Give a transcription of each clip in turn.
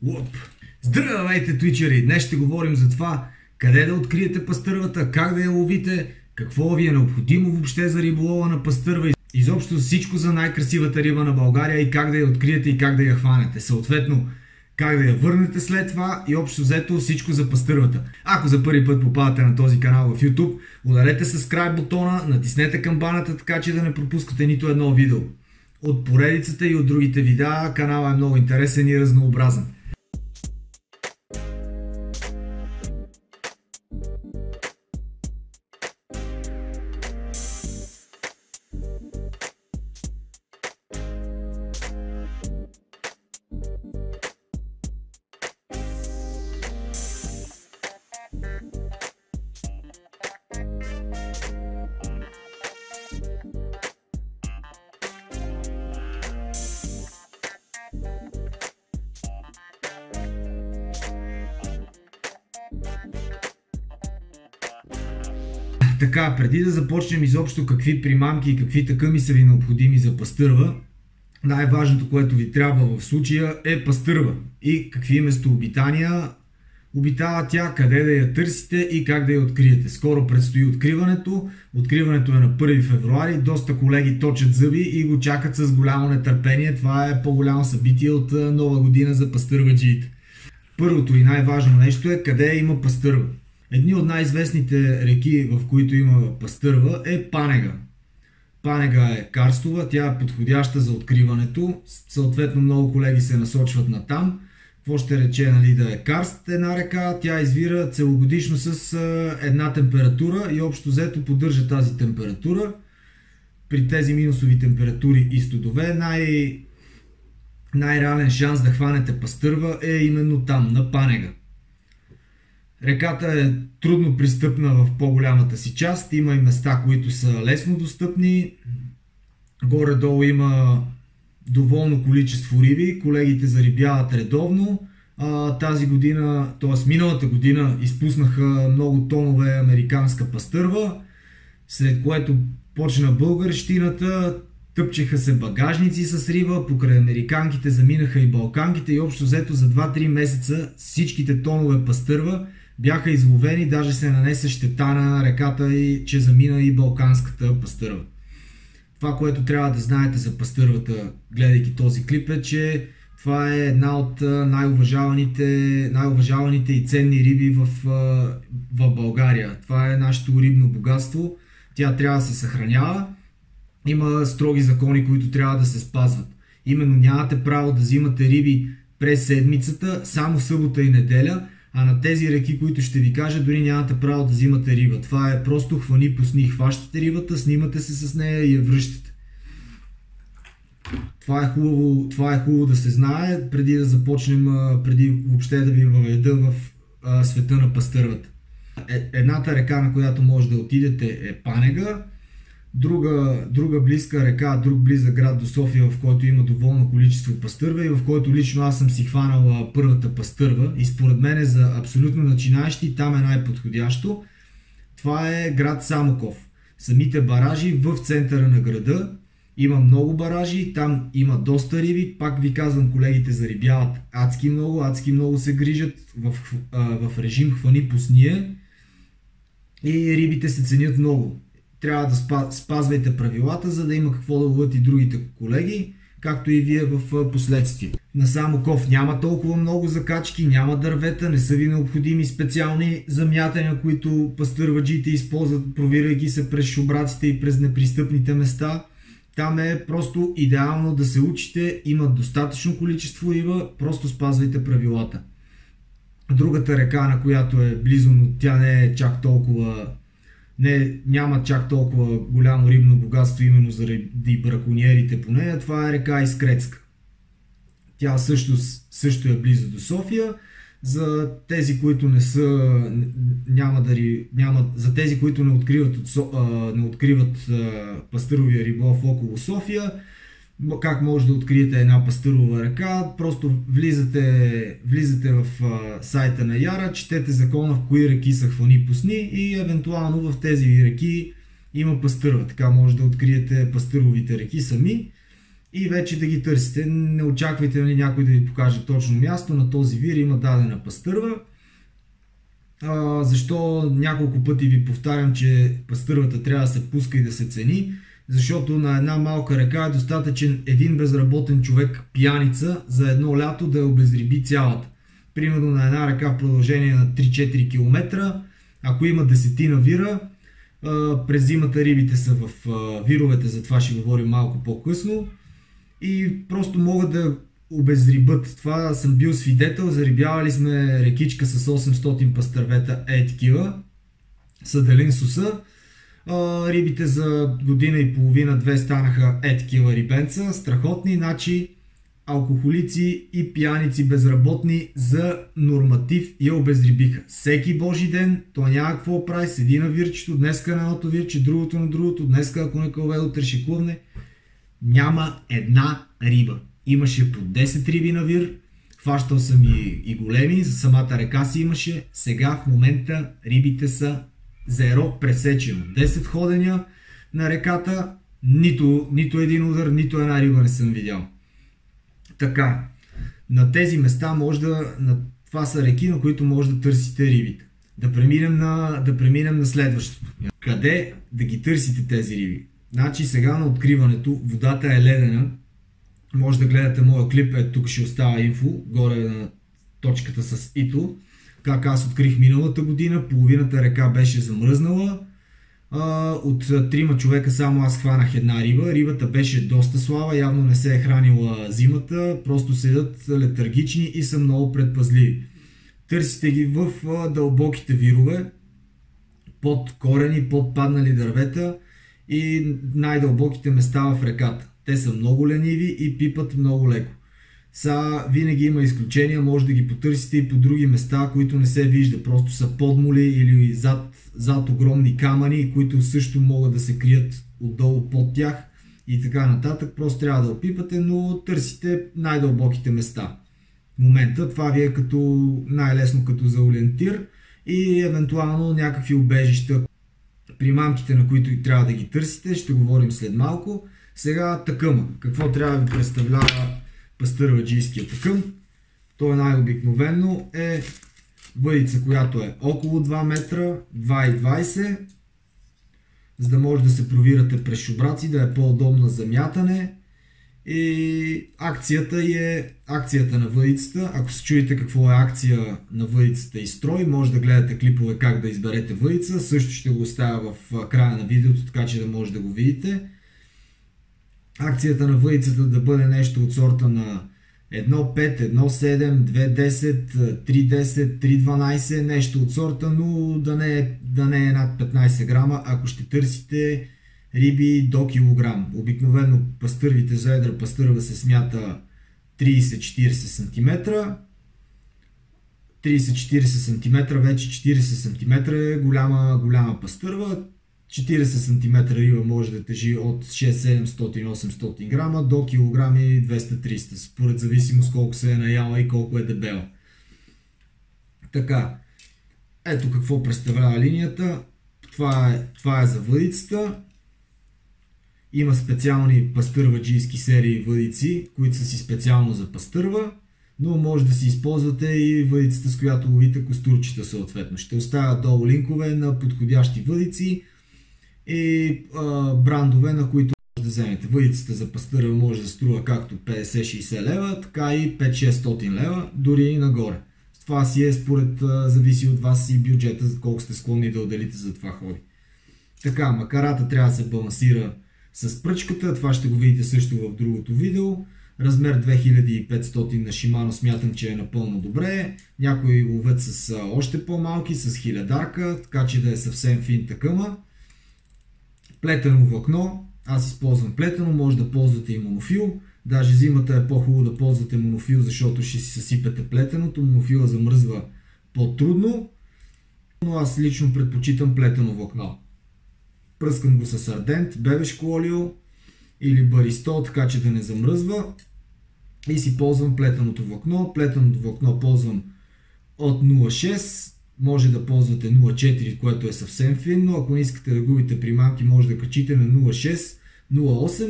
Лоп! Здравейте, твичери! Днес ще говорим за това къде да откриете пастървата, как да я ловите, какво ви е необходимо въобще за риболова на пастърва, изобщо всичко за най-красивата риба на България и как да я откриете и как да я хванете. Съответно, как да я върнете след това и общо взето всичко за пастървата. Ако за първи път попадате на този канал в YouTube, ударете subscribe бутона, натиснете камбаната, така че да не пропускате нито едно видео. От поредицата и от другите видеа каналът е много интересен и разнообразен. Така, преди да започнем изобщо какви примамки и какви такъми са ви необходими за пастърва, най-важното, което ви трябва в случая е пастърва и какви местообитания обитава тя, къде да я търсите и как да я откриете. Скоро предстои откриването. Откриването е на 1 февруари. Доста колеги точат зъби и го чакат с голямо нетърпение. Това е по-голямо събитие от Нова година за пастърваджиите. Първото и най-важно нещо е къде има пастърва. Едни от най-известните реки, в които има пастърва, е Панега. Панега е карстова, тя е подходяща за откриването. Съответно много колеги се насочват на там. Какво ще рече, нали, да е карст една река? Тя извира целогодишно с една температура и общо взето поддържа тази температура. При тези минусови температури и студове най-реален шанс да хванете пастърва е именно там, на Панега. Реката е трудно пристъпна в по-голямата си част, има и места, които са лесно достъпни. Горе-долу има доволно количество риби, колегите зарибяват редовно. Тази година, т.е. миналата година, изпуснаха много тонове американска пастърва, след което почна българщината, тъпчеха се багажници с риба, покрай американките заминаха и балканките и общо взето за 2-3 месеца всичките тонове пастърва бяха изловени, даже се нанесе щета на реката и че замина и балканската пастърва. Това, което трябва да знаете за пастървата, гледайки този клип, е, че това е една от най-уважаваните и ценни риби в България. Това е нашето рибно богатство. Тя трябва да се съхранява. Има строги закони, които трябва да се спазват. Именно нямате право да взимате риби през седмицата, само събота и неделя, а на тези реки, които ще ви кажа, дори нямате право да взимате риба. Това е просто хвани пусни, хващате рибата, снимате се с нея и я връщате. Това е хубаво да се знае, преди да започнем, преди въобще да ви въведа в света на пастървата. Едната река, на която може да отидете, е Панега. Друга близка река, друг близък град до София, в който има доволно количество пастърва и в който лично аз съм си хванал първата пастърва и според мен е за абсолютно начинаещи, там е най-подходящо. Това е град Самоков. Самите баражи в центъра на града. Има много баражи, там има доста риби. Пак ви казвам, колегите зарибяват адски много се грижат в режим хвани пусния и рибите се ценят много. Трябва да спазвайте правилата, за да има какво да ловят и другите колеги, както и вие в последствие. На Самоков няма толкова много закачки, няма дървета, не са ви необходими специални замятания, които пастърваджиите използват, провирайки се през шубраците и през непристъпните места. Там е просто идеално да се учите, има достатъчно количество риба, просто спазвайте правилата. Другата река, на която е близо, но тя не е чак толкова... няма чак толкова голямо рибно богатство именно заради бракониерите по нея. Това е река Искрецка. Тя също е близо до София. За тези, които за тези, които не откриват пастъровия риболов около София, как може да откриете една пастърова река? Просто влизате в сайта на Яра, четете закона в кои реки са хвани пусни и евентуално в тези реки има пастърва. Така може да откриете пастъровите реки сами. и вече да ги търсите. Не очаквайте някой да ви покаже точно място. На този вир има дадена пастърва. Защо няколко пъти ви повтарям, че пастървата трябва да се пуска и да се цени? Защото на една малка река е достатъчен един безработен човек, пияница, за едно лято да я обезриби цялата. Примерно на една река в продължение на 3-4 км, ако има 10 вира, през зимата рибите са в вировете, за това ще говорим малко по-късно, и просто могат да обезрибат. Това съм бил свидетел, зарибявали сме рекичка с 800 пастървета, такива, съделин суса. Рибите за година и половина-две станаха такива рибенца, страхотни, значи алкохолици и пияници безработни за норматив я обезрибиха. Всеки божи ден, той няма какво прави, седи на вирчето, днеска на едното вирче, другото на другото, днеска ако не кълве, утре ще клъвне. Няма една риба. Имаше по 10 риби на вир, хващал съм и големи, за самата река си имаше. Сега в момента рибите са зеро пресечено. 10 ходения на реката, нито един удар, нито една риба не съм видял. Така, на тези места това са реки, на които може да търсите рибите. Да преминем на следващото. Къде да ги търсите тези риби? Значи сега на откриването водата е ледена. Може да гледате моя клип, тук ще остава инфо, горе на точката с ито. Как аз открих миналата година, половината река беше замръзнала. От 3 човека само аз хванах една риба. Рибата беше доста слаба, явно не се е хранила зимата, просто седят летаргични и са много предпазливи. Търсите ги в дълбоките вирове, под корени, под паднали дървета и най-дълбоките места в реката. Те са много лениви и пипат много леко. Винаги има изключения, може да ги потърсите и по други места, които не се вижда. Просто са подмоли или зад огромни камъни, които също могат да се крият отдолу под тях и така нататък. Просто трябва да опипате, но търсите най-дълбоките места. В момента това ви е най-лесно като за ориентир и евентуално някакви убежища. Примамките, на които трябва да ги търсите, ще говорим след малко. Сега тъкъма. Какво трябва да ви представлява пастърваджийския тъкъм? То най-обикновено е въдица, която е около 2 метра, 2,20, за да може да се провирате през шубраци, да е по-удобна за мятане. И акцията на въдицата. Ако се чуете какво е акция на въдицата и строй, може да гледате клипове как да изберете въдица. Също ще го оставя в края на видеото, така че да може да го видите. Акцията на въдицата да бъде нещо от сорта на 1,5, 1,7, 2,10, 3,10, 3,12, нещо от сорта, но да не е над 15 грама, ако ще търсите риби до килограм. Обикновено пастървите за едра пастърва се смята 30-40 см. 30-40 см, вече 40 см е голяма пастърва. 40 см риба може да тежи от 6-700-800 грама до килограми 200-300, според зависимост колко се е наяла и колко е дебела. Така, ето какво представлява линията. Това е за въдицата. Има специални пастърваджийски серии въдици, които са си специално за пастърва, но може да си използвате и въдицата, с която ловите костурчета съответно. Ще оставя долу линкове на подходящи въдици и брандове, на които може да вземете. Въдицата за пастърва може да струва както 50-60 лева, така и 5-600 лева, дори и нагоре. Това си е зависи от вас и бюджета, колко сте склонни да отделите за това хобби. Така, макарата трябва да се балансира с пръчката, това ще го видите също в другото видео. Размер 2500 на Shimano смятам, че е напълно добре. Някои ловят с още по-малки, с хилядарка, така че да е съвсем фин тъкъма. Плетено влакно, аз използвам плетено, може да ползвате и монофил. Даже зимата е по-хубаво да ползвате монофил, защото ще си съсипете плетеното. Монофила замръзва по-трудно, но аз лично предпочитам плетено влакно. Пръскам го с ардент, бебешко олио или баристол, така че да не замръзва. И си ползвам плетеното влакно. Плетеното влакно ползвам от 0,6. Може да ползвате 0,4, което е съвсем финно. Ако не искате да губите примамки, може да качите на 0,6, 0,8.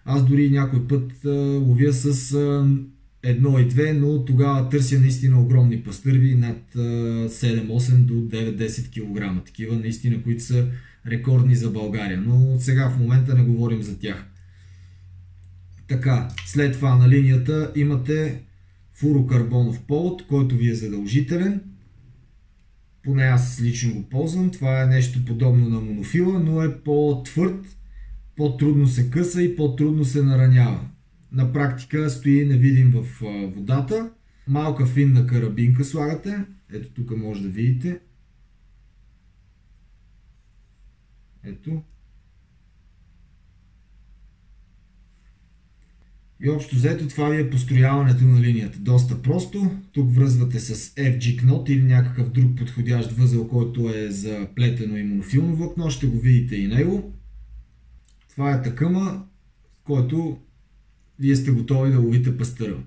Аз дори някой път ловя с 1,2, но тогава търся наистина огромни пастърви, над 7-8 до 9-10 кг. Такива наистина, които са рекордни за България. Но сега в момента не говорим за тях. Така, след това на линията имате флуорокарбонов повод, който ви е задължителен. Поне аз лично го ползвам. Това е нещо подобно на монофила, но е по-твърд, по-трудно се къса и по-трудно се наранява. На практика стои невидим в водата. Малка финна карабинка слагате. Ето тук може да видите. Ето. И общо взето това ви е построяването на линията. Доста просто. Тук връзвате с FG knot или някакъв друг подходящ възел, който е за плетено и монофилно влакно. Ще го видите и него. Това е такъма, който вие сте готови да ловите пастърва.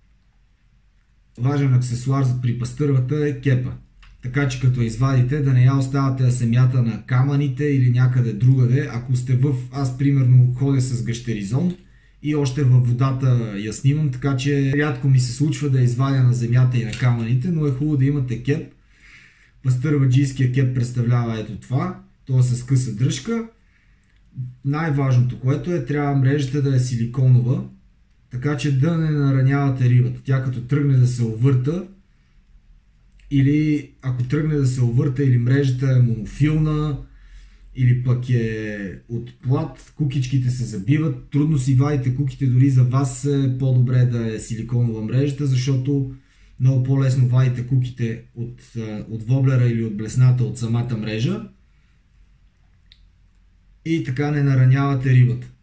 Важен аксесуар при пастървата е кепа. Така че като извадите, да не я оставате да се мята на камъните или някъде другаде. Ако сте аз примерно ходя с гащеризон и още във водата я снимам, така че рядко ми се случва да я извадя на земята и на камъните, но е хубаво да имате кеп. Пастърваджийския кеп представлява ето това, т.е. с къса дръжка. Най-важното, което е, трябва мрежата да е силиконова, така че да не наранявате рибата. Тя като тръгне да се увърта, или ако тръгне да се увърта или мрежата е монофилна, или пък е от плат, кукичките се забиват. Трудно си вадите куките, дори за вас е по-добре да е силиконова мрежата, защото много по-лесно вадите куките от воблера или от блесната от самата мрежа и така не наранявате рибата.